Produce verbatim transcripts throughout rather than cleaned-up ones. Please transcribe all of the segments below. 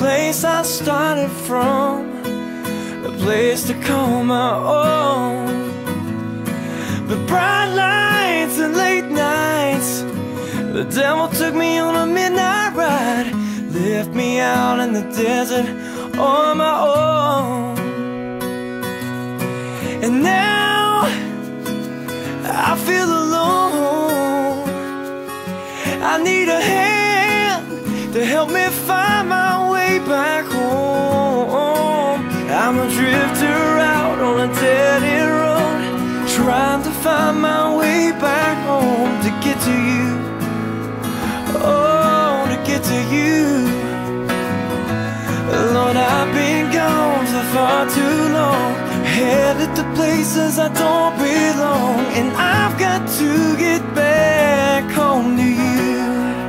place I started from, a place to call my own. The bright lights and late nights, the devil took me on a midnight ride, left me out in the desert on my own. And now I feel alone. I need a hand to help me find my way back home. I'm a drifter out on a dead-end road, trying to find my way back home to get to you. Oh, to get to you. Lord, I've been gone for far too long, headed to places I don't belong, and I've got to get back home to you.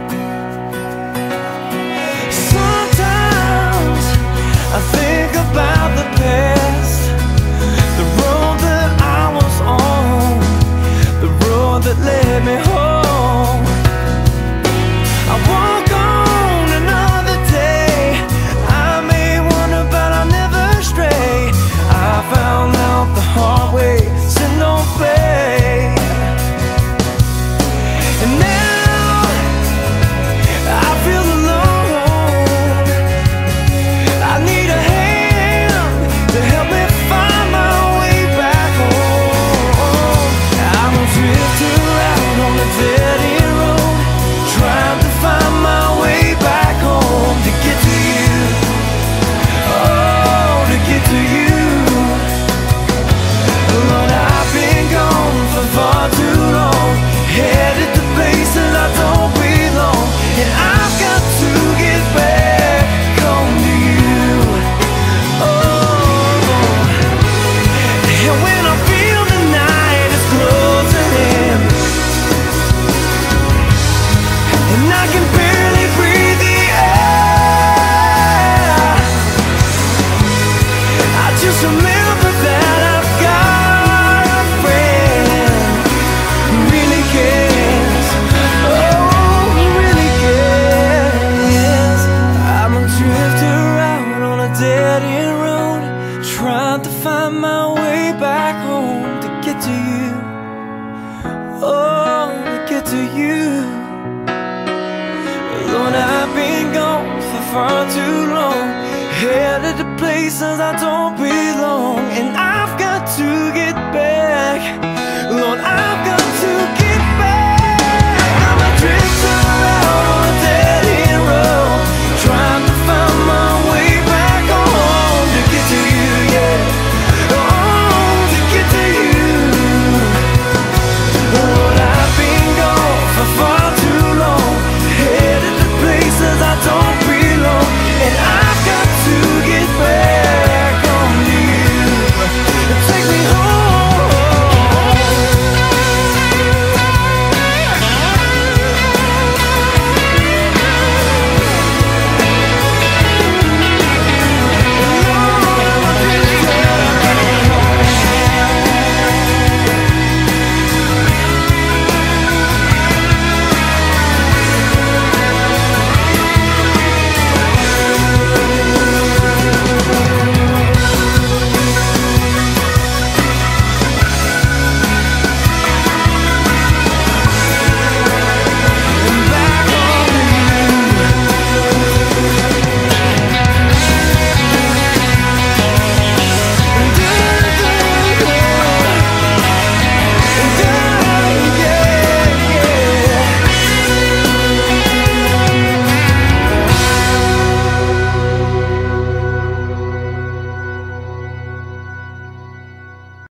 Sometimes I think about the past, the road that I was on, the road that led me home. I walk on another day, I may wander but I'll never stray. I found out the hard way, sin don't pay. And now I feel alone. I need a hand to help me find my way back home. I'm a drifter out on a dead-end road, trying to find my way back home to get to you. Oh, to get to you. Lord, I've been gone for far too long, headed to places I don't belong, and I've got to get back home to you. Oh, and when I feel the night is closing in, and I can barely breathe the air, I just remember that I've got a friend who really cares. Oh, who really cares. I'm a drifter out on a dead-end road, trying to find my way back home to get to you. Oh, to get to you. Lord, I've been gone for far too long, headed to places I don't belong, and I've got to get back. Lord, I've got